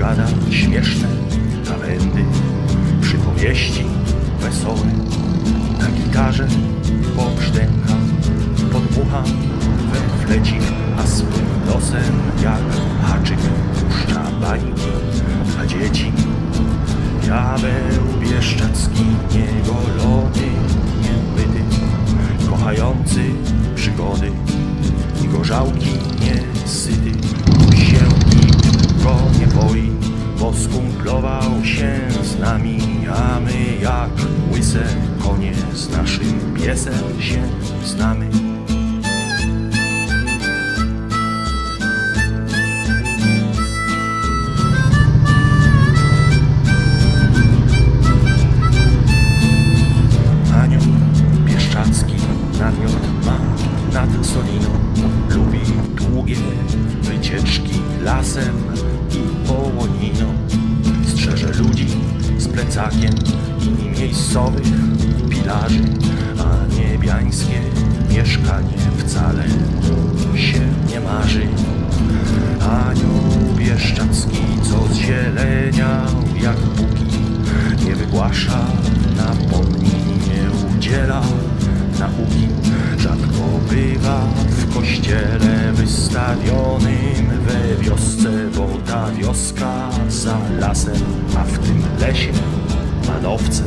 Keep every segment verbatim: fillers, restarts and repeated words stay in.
gada śmieszne gawędy, przypowieści wesołe. Na gitarze pobrzdęka, podmucha we flecik, a swym nosem jak haczyk puszcza bańki dla dzieci. Diabeł bieszczacki, niegolony, niemyty, kochający przygody i gorzałki niesyty. Się nikt go nie boi, bo skumplował się z nami, a my jak łyse konie z naszym piesem się znamy. Anioł bieszczacki namiot ma nad Soliną, lubi długie wycieczki lasem i połoniną. Strzeże ludzi z plecakiem i miejscowych pilarzy, a niebiańskie mieszkanie wcale mu się nie marzy. Anioł bieszczacki, co zzieleniał jak póki, nie wygłasza napomni, nie udziela nauki. Rzadko bywa w kościele wystawionym we wiosce, bo ta wioska za lasem, a w tym lesie manowce.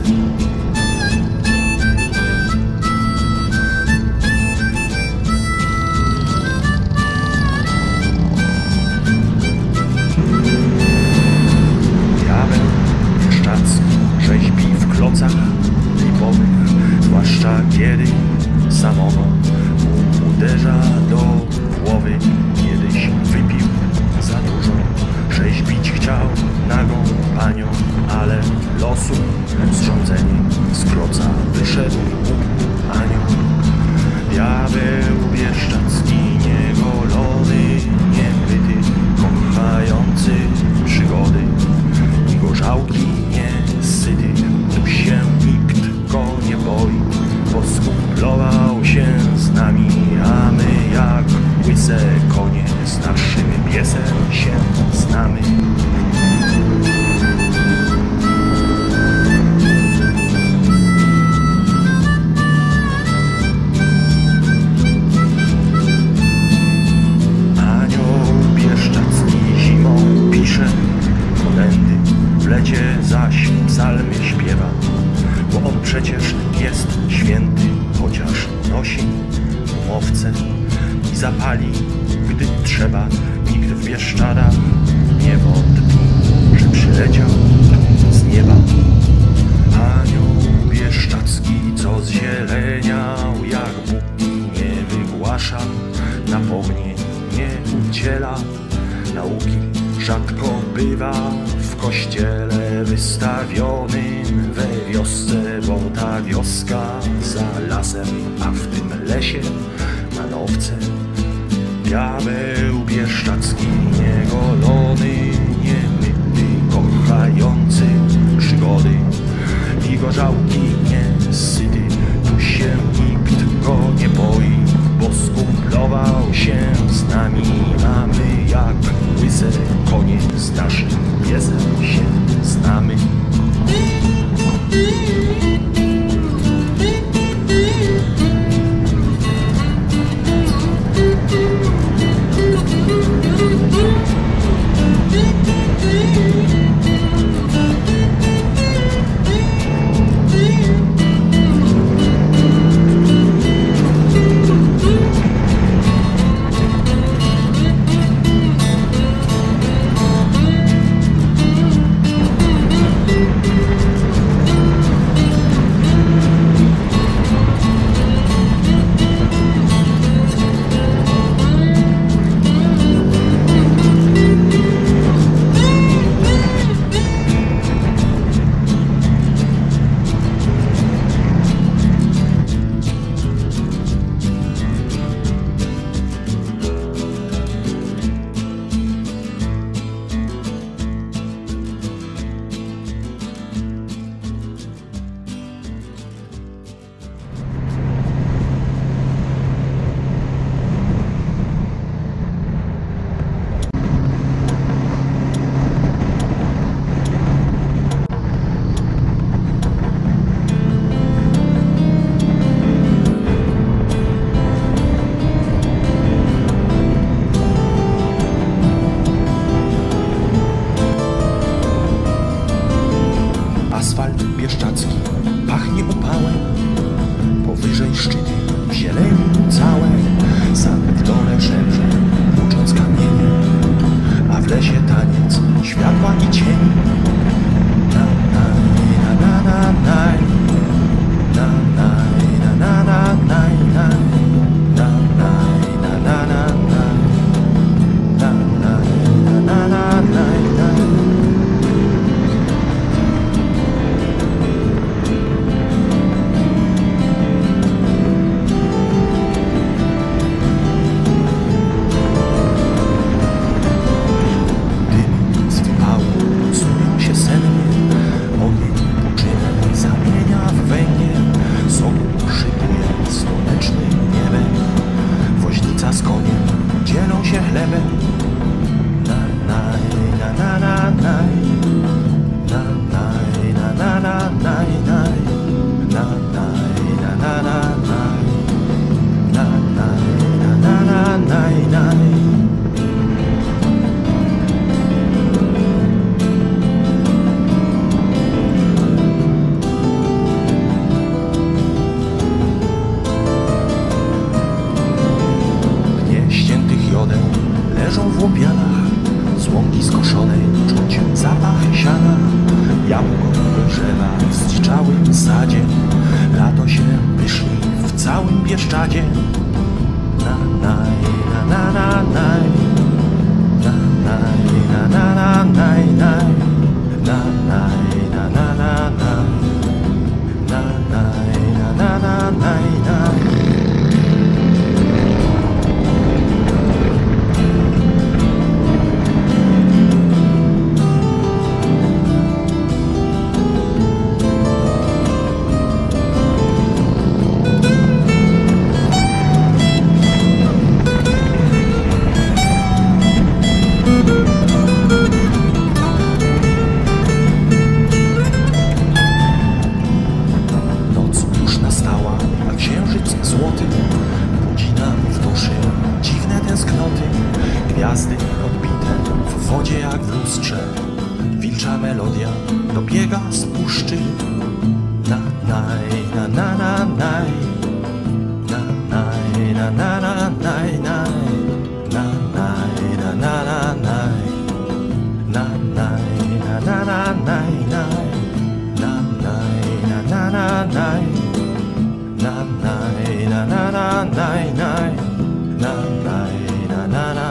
Diabeł bieszczacki rzeźbi w klocach lipowych, zwłaszcza kiedy samego mu uderza do głowy. Kiedyś wypił za dużo, rzeźbić chciał nagą panią, ale losu zrządzenie z kloca wyszedł mu anioł. Diabeł bieszczacki, niegolony, niemyty, kochający przygody i gorzałki niesyty. Tu się nikt go nie boi, bo skumplował się z nami, a my jak łyse konie z naszym piesem się znamy. Anioł bieszczacki zimą pisze kolędy, w lecie zaś psalmy śpiewa, bo on przecież jest święty, chociaż nosi umowce i zapali, gdy trzeba. Nikt w Bieszczadach nie wątpi, że przyleciał z nieba. Anioł bieszczacki, co zzieleniał jak Bóg, nie wygłasza napomnień, nie udziela nauki. Rzadko bywa w kościele wystawionym we wiosce, bo ta wioska za lasem, a w tym lesie manowce. Diabeł bieszczacki, niegolony, niemyty, kochający przygody i gorzałki niesyty. Tu się nikt go nie boi, bo skumplował się z nami, a my jak łyse konie z naszym piesem się znamy. Bieszczadzki pachnie upałem, powyżej szczyty w zieleni całe. Sam w dole szemrze, ucząc kamienie, a w lesie taniec światła i cieni. Na na na na na na na na na na na na na na na na na na na. Z koniem dzielą się chlebem. Na na na na na na na na na na na na na na na na na na na. Leżą w łopianach, z łąki skoszonej czuć zapach siana. Jabłko drzewa w zdziczałym sadzie, lato się pyszni w całym Bieszczadzie. Na na na na na na na na na na na na na na na na na na na. Złoty budzi nam w duszy dziwne tęsknoty. Gwiazdy odbite w wodzie jak w lustrze, wilcza melodia dobiega z puszczy. Na na na na na na na na na na na na na na na na na.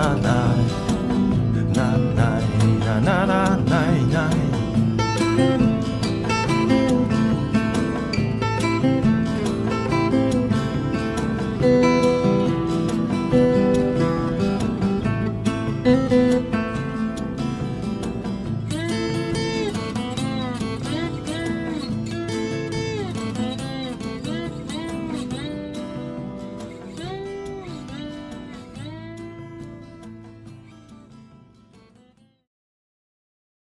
Na na na na na na na na.